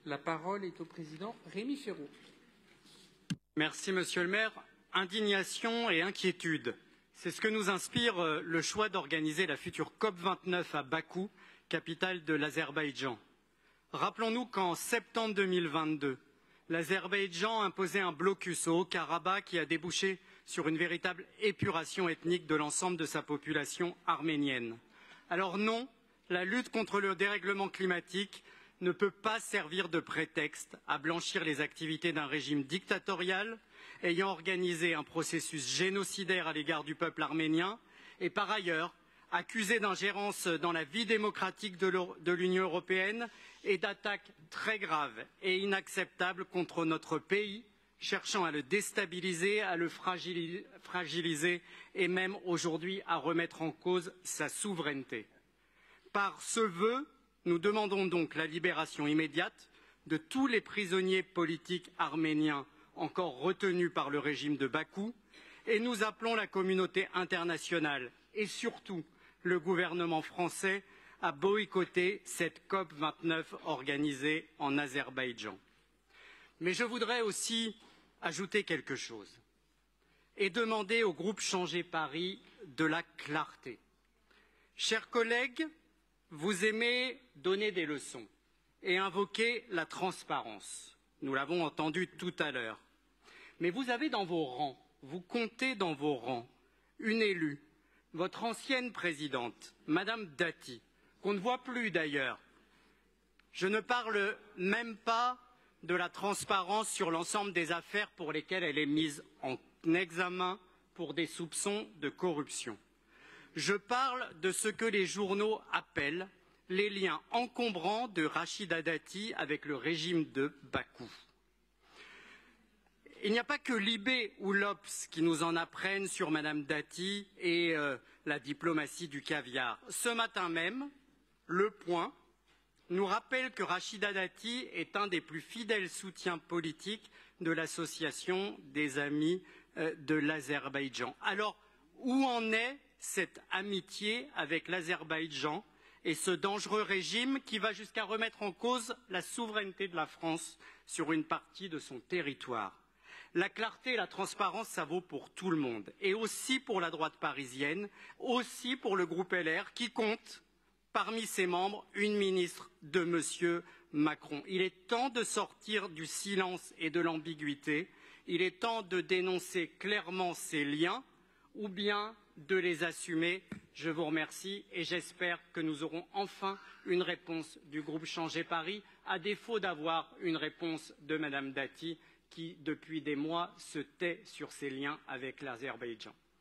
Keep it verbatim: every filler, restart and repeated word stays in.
La parole est au président Rémi Féraud. Merci, Monsieur le maire. Indignation et inquiétude. C'est ce que nous inspire le choix d'organiser la future COP vingt-neuf à Bakou, capitale de l'Azerbaïdjan. Rappelons-nous qu'en septembre deux mille vingt-deux, l'Azerbaïdjan imposait un blocus au Haut-Karabakh qui a débouché sur une véritable épuration ethnique de l'ensemble de sa population arménienne. Alors non, la lutte contre le dérèglement climatique ne peut pas servir de prétexte à blanchir les activités d'un régime dictatorial ayant organisé un processus génocidaire à l'égard du peuple arménien et par ailleurs accusé d'ingérence dans la vie démocratique de l'Union européenne et d'attaques très graves et inacceptables contre notre pays, cherchant à le déstabiliser, à le fragiliser et même aujourd'hui à remettre en cause sa souveraineté. Par ce vœu, nous demandons donc la libération immédiate de tous les prisonniers politiques arméniens encore retenus par le régime de Bakou et nous appelons la communauté internationale et surtout le gouvernement français à boycotter cette COP vingt-neuf organisée en Azerbaïdjan. Mais je voudrais aussi ajouter quelque chose et demander au groupe Changer Paris de la clarté. Chers collègues, vous aimez donner des leçons et invoquer la transparence. Nous l'avons entendu tout à l'heure. Mais vous avez dans vos rangs, vous comptez dans vos rangs, une élue, votre ancienne présidente, Madame Dati, qu'on ne voit plus d'ailleurs. Je ne parle même pas de la transparence sur l'ensemble des affaires pour lesquelles elle est mise en examen pour des soupçons de corruption. Je parle de ce que les journaux appellent les liens encombrants de Rachida Dati avec le régime de Bakou. Il n'y a pas que Libé ou l'Obs qui nous en apprennent sur Madame Dati et euh, la diplomatie du caviar. Ce matin même, Le Point nous rappelle que Rachida Dati est un des plus fidèles soutiens politiques de l'association des amis euh, de l'Azerbaïdjan. Alors, où en est cette amitié avec l'Azerbaïdjan et ce dangereux régime qui va jusqu'à remettre en cause la souveraineté de la France sur une partie de son territoire? La clarté et la transparence, ça vaut pour tout le monde, et aussi pour la droite parisienne, aussi pour le groupe L R, qui compte parmi ses membres une ministre de M. Macron. Il est temps de sortir du silence et de l'ambiguïté, il est temps de dénoncer clairement ces liens, ou bien de les assumer. Je vous remercie et j'espère que nous aurons enfin une réponse du groupe Changer Paris, à défaut d'avoir une réponse de Madame Dati, qui, depuis des mois, se tait sur ses liens avec l'Azerbaïdjan.